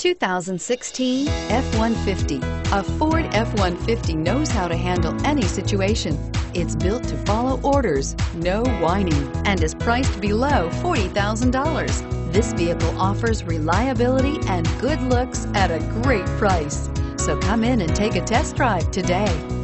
2016 F-150. A Ford F-150 knows how to handle any situation. It's built to follow orders, no whining, and is priced below $40,000. This vehicle offers reliability and good looks at a great price. So come in and take a test drive today.